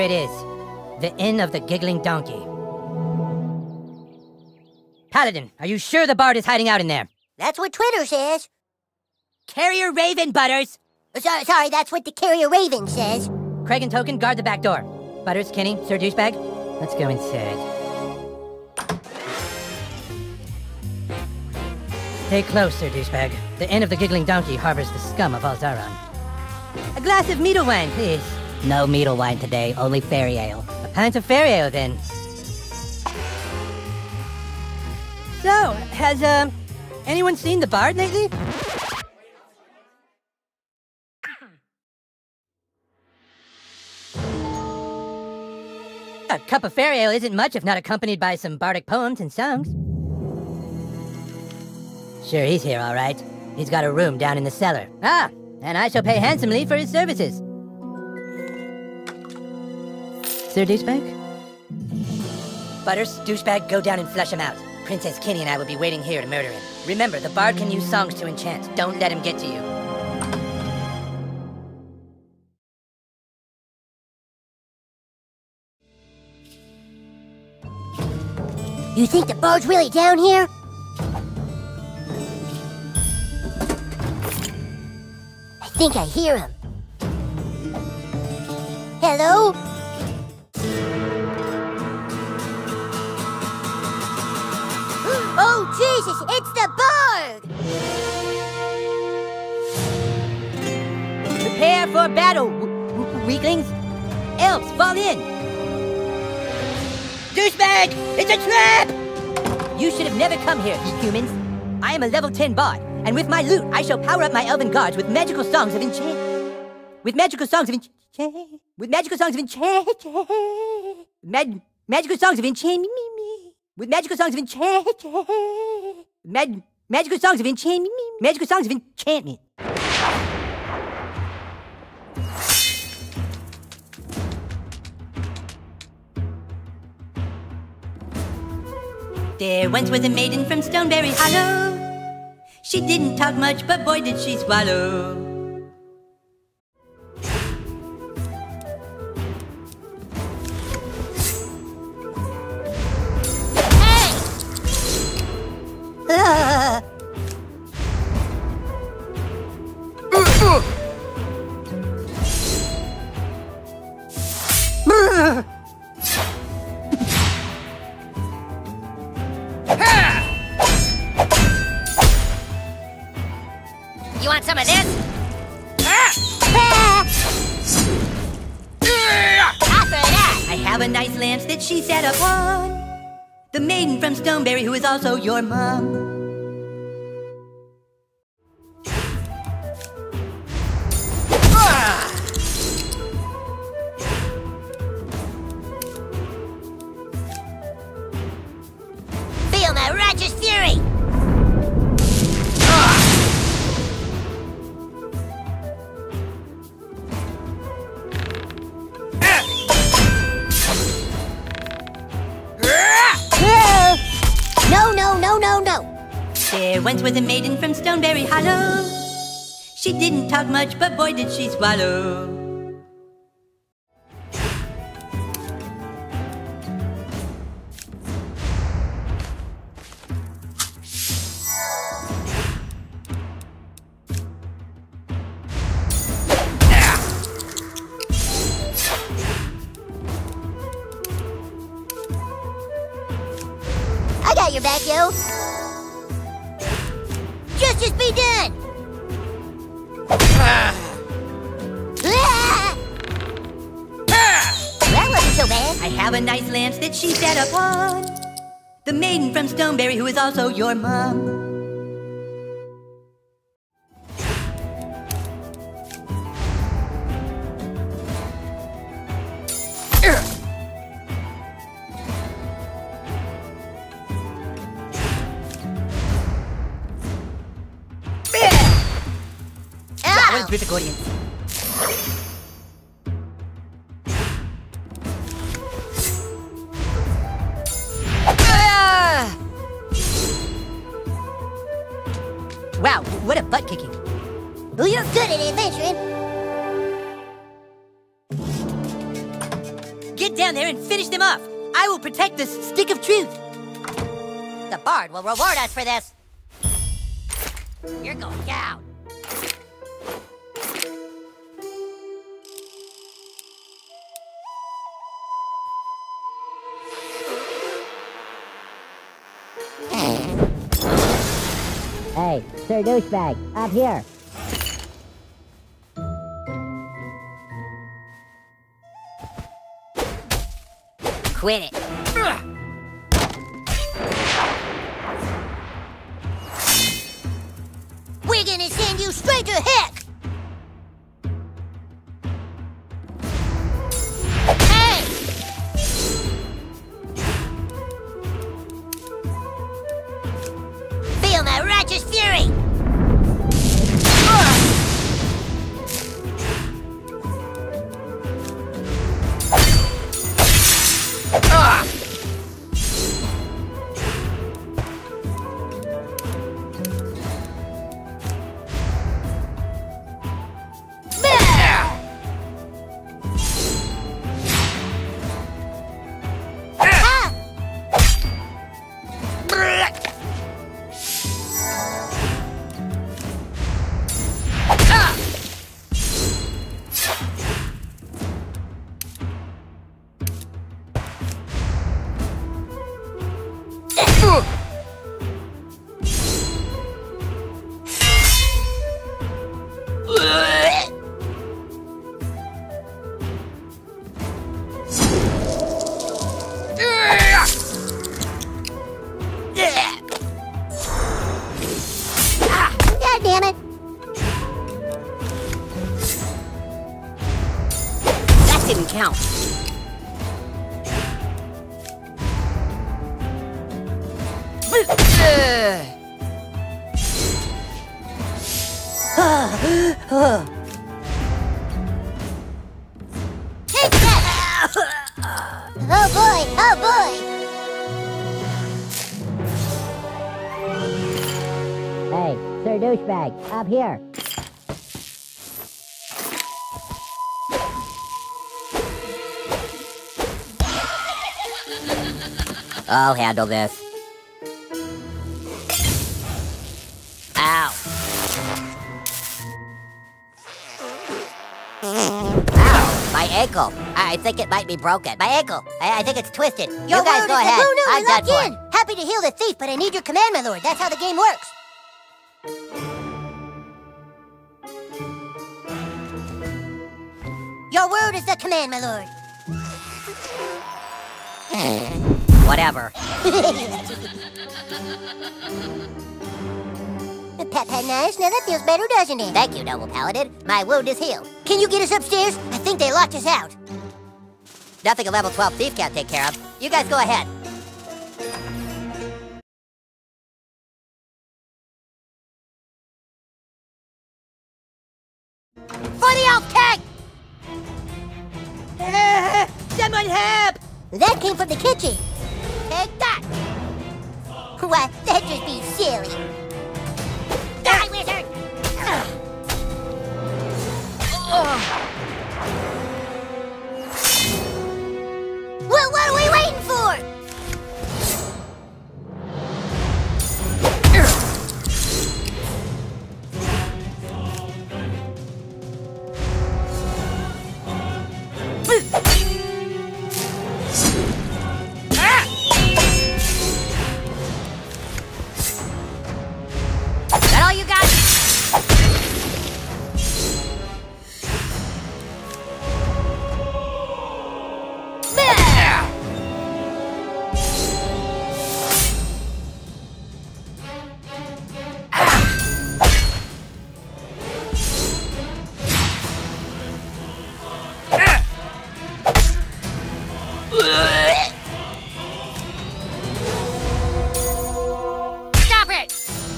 It is. The Inn of the Giggling Donkey. Paladin, are you sure the bard is hiding out in there? That's what Twitter says. Carrier Raven, Butters! Sorry, that's what the Carrier Raven says. Craig and Token, guard the back door. Butters, Kenny, Sir Douchebag, let's go inside. Stay close, Sir Douchebag. The Inn of the Giggling Donkey harbors the scum of Alzaron. A glass of meadle wine, please. No meadle wine today, only fairy ale. A pint of fairy ale, then. So, has, anyone seen the bard lately? A cup of fairy ale isn't much if not accompanied by some bardic poems and songs. Sure, he's here, all right. He's got a room down in the cellar. Ah, and I shall pay handsomely for his services. Sir Douchebag? Butters, Douchebag, go down and flush him out. Princess Kenny and I will be waiting here to murder him. Remember, the bard can use songs to enchant. Don't let him get to you. You think the bard's really down here? I think I hear him. Hello? Oh, Jesus, it's the bard! Prepare for battle, weaklings. Elves, fall in. Douchebag! It's a trap! You should have never come here, you humans. I am a level 10 bard, and with my loot, I shall power up my elven guards with magical songs of enchant. With magical songs of enchant. With magical songs of enchant. Magical songs of enchant. With magical songs of enchant. Magical songs of enchant. Magical songs of enchantment. There once was a maiden from Stoneberry Hollow. She didn't talk much, but boy did she swallow. Hey! You want some of this? I have a nice lance that she set upon. The maiden from Stoneberry who is also your mom. Feel my righteous fury! No. There once was a maiden from Stoneberry Hollow. She didn't talk much, but boy did she swallow. I got your back, yo. Justice be done. That wasn't so bad. I have a nice lance that she set upon. The maiden from Stoneberry who is also your mom. With the audience. Wow, what a butt kicking. Well, you're good at adventuring. get down there and finish them off. I will protect the stick of truth. The bard will reward us for this. You're going down. Hey, Sir Douchebag, up here. Quit it. We're gonna send you straight to heck! Hey! Feel my righteous fury! God damn it! That didn't count. Take that! Oh boy! Oh boy! Hey, Sir Douchebag, up here. I'll handle this. Ow. Ow, my ankle. I think it might be broken. My ankle. I think it's twisted. You guys go ahead. I'm done for it. Happy to heal the thief, but I need your command, my lord. That's how the game works. Your word is the command, my lord. Whatever. Pat, pat, nice. Now that feels better, doesn't it? Thank you, noble paladin. My wound is healed. Can you get us upstairs? I think they locked us out. Nothing a level 12 thief can't take care of. You guys go ahead. For the elf king! Someone help! That came from the kitchen. Take that. Why, that'd just be silly. Die, wizard! Well, what are we waiting for? That all you got? Stop it!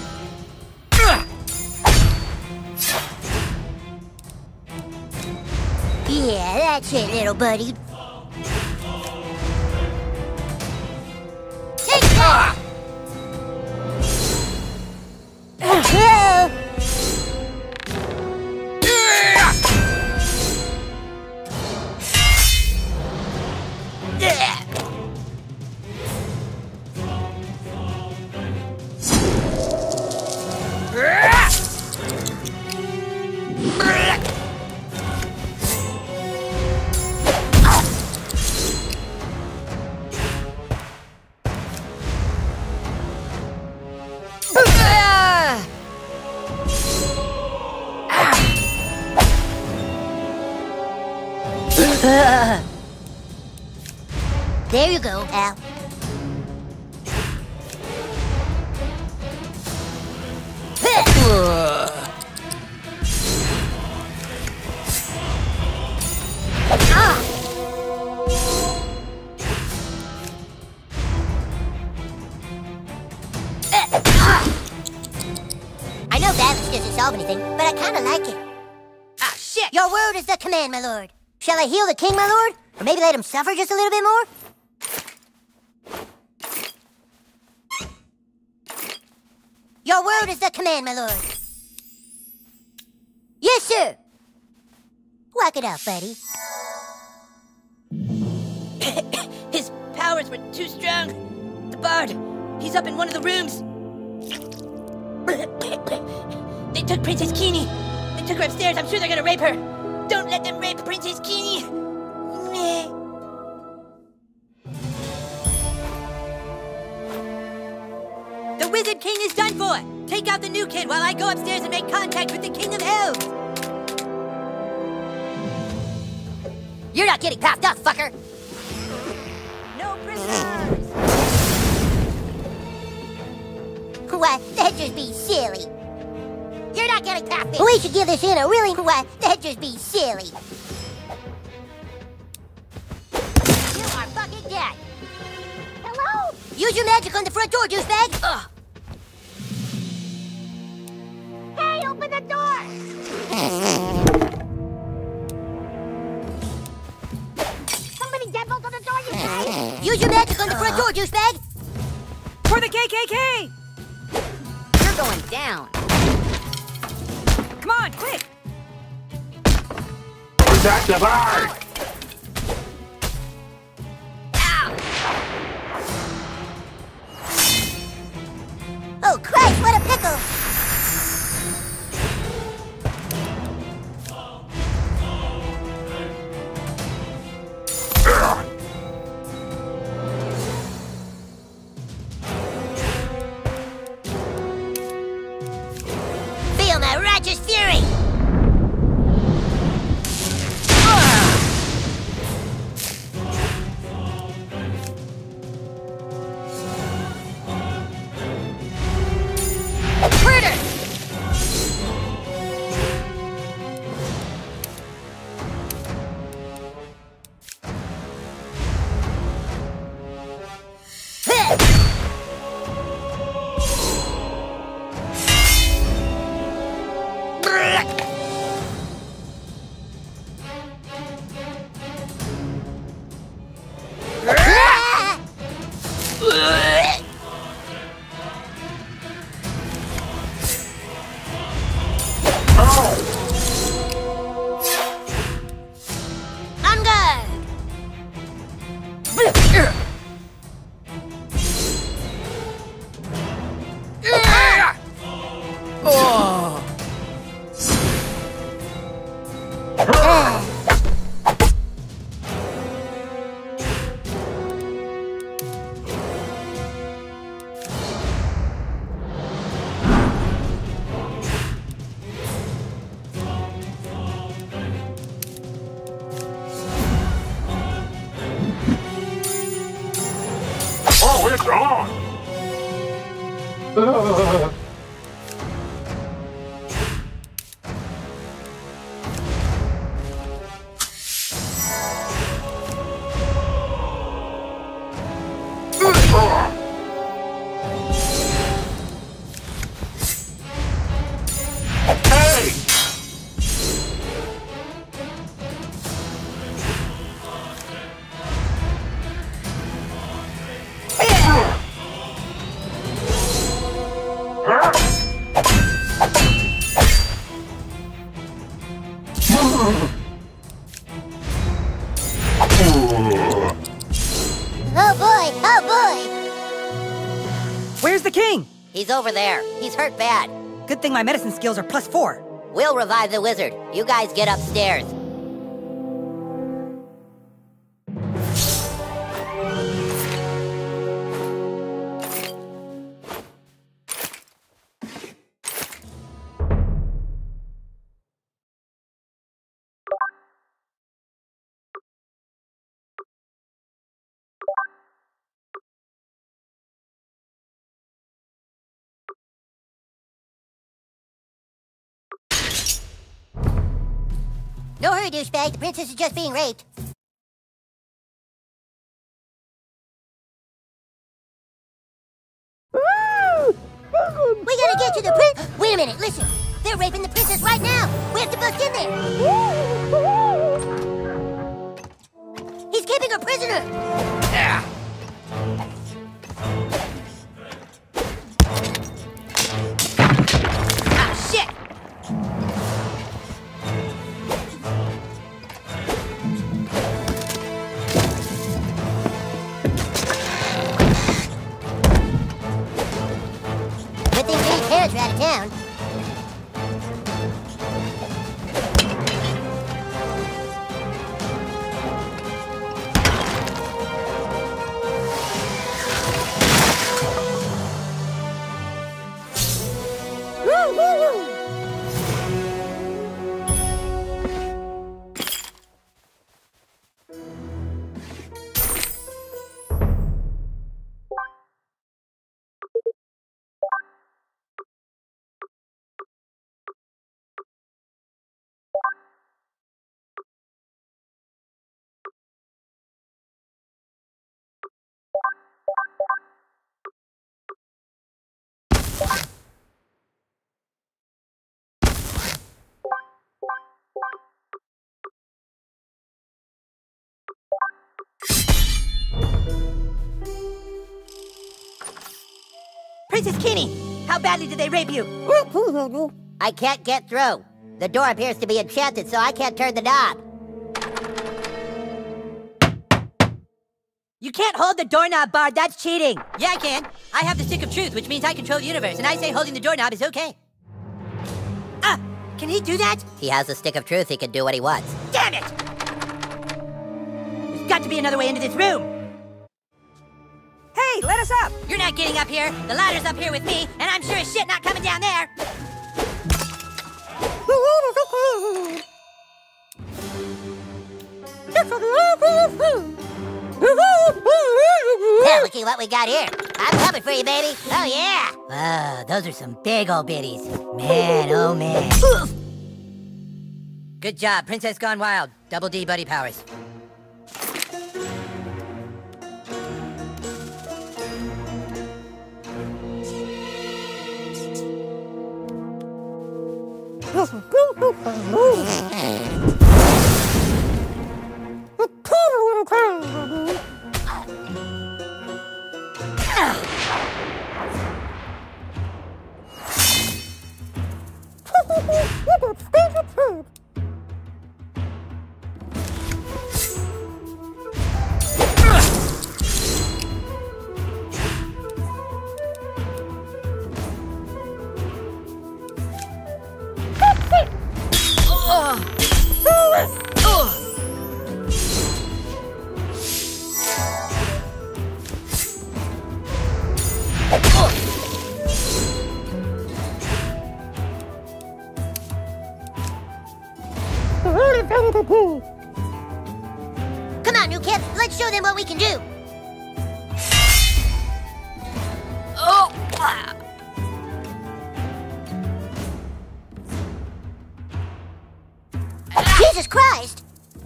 Yeah, that's it, little buddy. Take that! Whoa! There you go, pal. I know balance doesn't solve anything, but I kinda like it. Ah, shit! Your word is the command, my lord. Shall I heal the king, my lord? Or maybe let him suffer just a little bit more? Your word is the command, my lord. Yes, sir. Walk it out, buddy. His powers were too strong. The bard, he's up in one of the rooms. They took Princess Keene. They took her upstairs. I'm sure they're gonna rape her. Don't let them rape Princess Keene. The Wizard King is done for. Take out the new kid while I go upstairs and make contact with the King of Elves. You're not getting past us, fucker. No prisoners. What? That'd just be silly. You're not getting past me. We should give this in a really... What? That'd just be silly. You are fucking dead. Hello? Use your magic on the front door, douchebag. Ugh. Hey, open the door! Somebody deadbolt on the door, you say? Use your magic on the front door, douchebag! For the KKK! You're going down. Come on, quick! Protect the bird! Oh, Christ, what a pickle! Feel my righteous fury! Murder! On guard! Oh, it's on! Hey! Oh boy, oh boy! Where's the king? He's over there. He's hurt bad. Good thing my medicine skills are +4. We'll revive the wizard. You guys get upstairs. Don't hurry, douchebag. The princess is just being raped. We gotta get to the prince. Wait a minute, listen. They're raping the princess right now. We have to bust in there. He's keeping her prisoner. Ah, shit! Good thing Jane's parents are out of town. Princess Kenny, how badly did they rape you? I can't get through. The door appears to be enchanted, so I can't turn the knob. You can't hold the doorknob, Bard. That's cheating. Yeah, I can. I have the stick of truth, which means I control the universe, and I say holding the doorknob is okay. Ah, can he do that? He has the stick of truth. He can do what he wants. Damn it! There's got to be another way into this room. Hey, let us up! You're not getting up here. The ladder's up here with me, and I'm sure as shit not coming down there. Well, looky what we got here. I'm coming for you, baby. Oh, yeah. Wow, those are some big old biddies. Man, oh man. Good job, Princess Gone Wild. Double D buddy powers. Come on, new kids. Let's show them what we can do. Jesus Christ!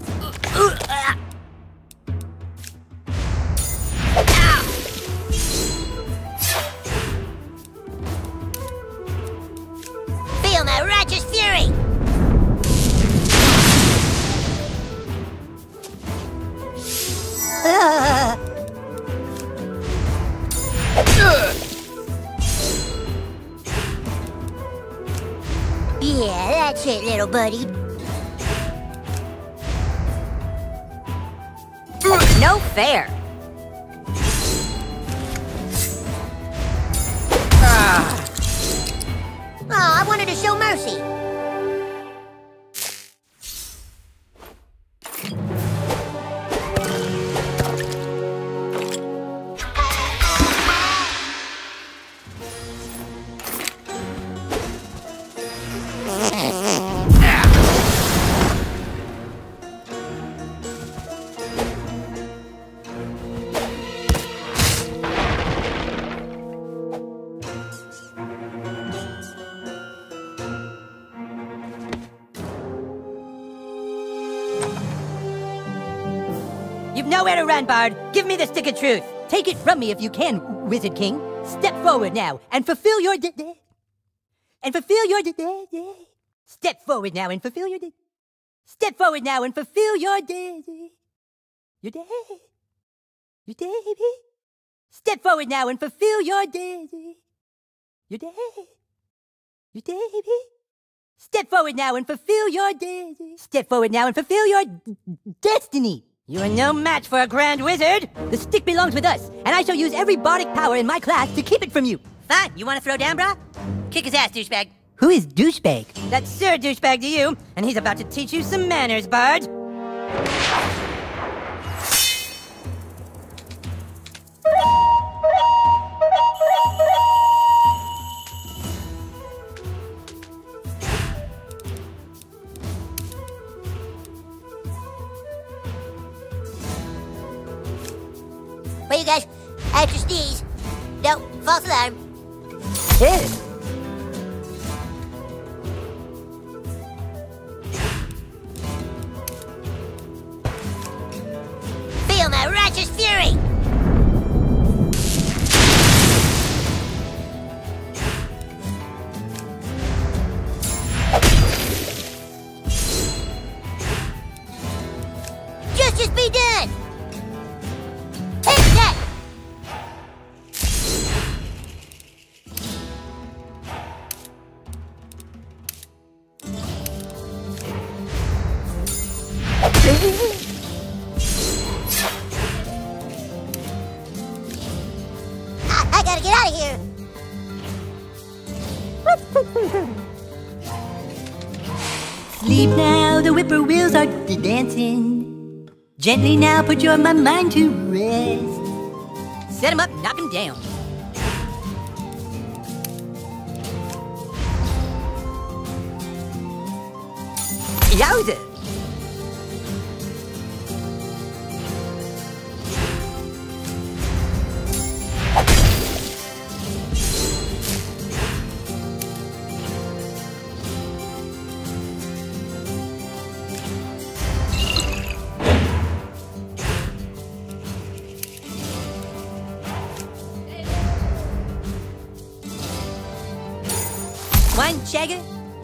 Feel my righteous fury! Yeah, that's it, little buddy. No fair. Oh, I wanted to show mercy. nowhere to run, Bard. Give me the stick of truth. Take it from me if you can, Wizard King. Step forward now and fulfill your Step forward now and fulfill your Step forward now and fulfill your Your Step forward now and fulfill your Your Step forward now and fulfill your Step forward now and fulfill your destiny. You are no match for a grand wizard. The stick belongs with us, and I shall use every bardic power in my class to keep it from you. Fine, you want to throw down, brah? Kick his ass, douchebag. Who is douchebag? That's Sir Douchebag to you, and he's about to teach you some manners, Bard. Wait, you guys, I have to sneeze. No, false alarm. Feel my righteous fury! Justice be done! Take that! I gotta get out of here! Sleep now, the whippoorwills are dancing. Gently now, put your mind to rest. Set him up, knock him down. Yowza! One Jagger.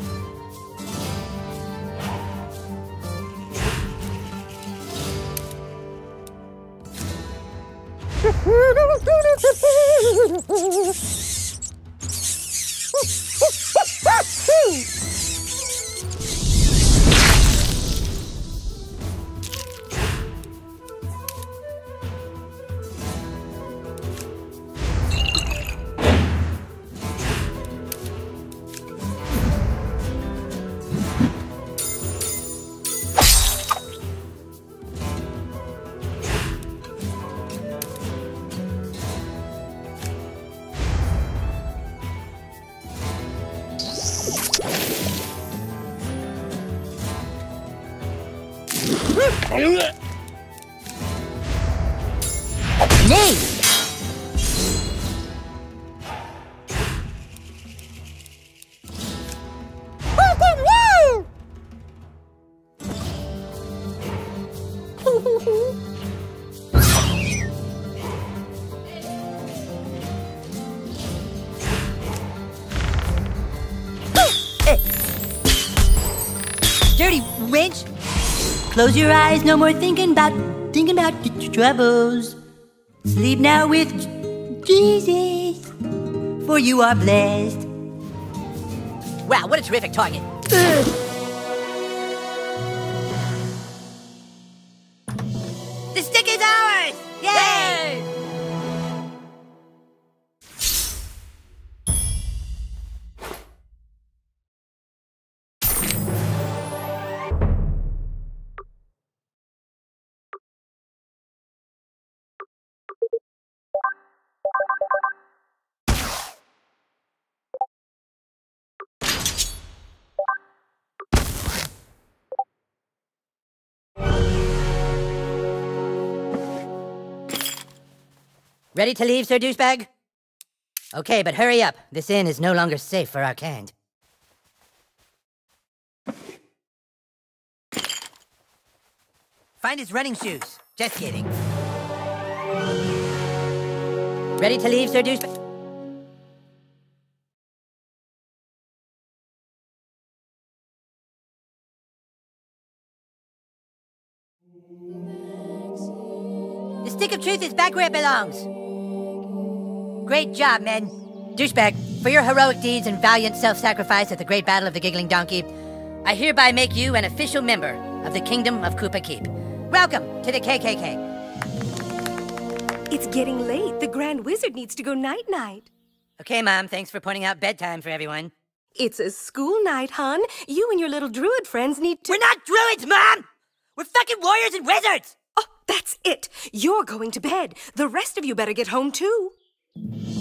Nay! Dirty wench! Close your eyes, no more thinking about your troubles. Sleep now with Jesus, for you are blessed. Wow, what a terrific target. The stick is ours! Yay! Ready to leave, Sir Douchebag? Okay, but hurry up. This inn is no longer safe for our kind. Find his running shoes. Just kidding. Ready to leave, Sir Douchebag? The stick of truth is back where it belongs. Great job, men. Douchebag, for your heroic deeds and valiant self-sacrifice at the Great Battle of the Giggling Donkey, I hereby make you an official member of the Kingdom of Koopa Keep. Welcome to the KKK. It's getting late. The Grand Wizard needs to go night-night. Okay, Mom, thanks for pointing out bedtime for everyone. It's a school night, hon. You and your little druid friends need to— We're not druids, Mom! We're fucking warriors and wizards! Oh, that's it. You're going to bed. The rest of you better get home, too.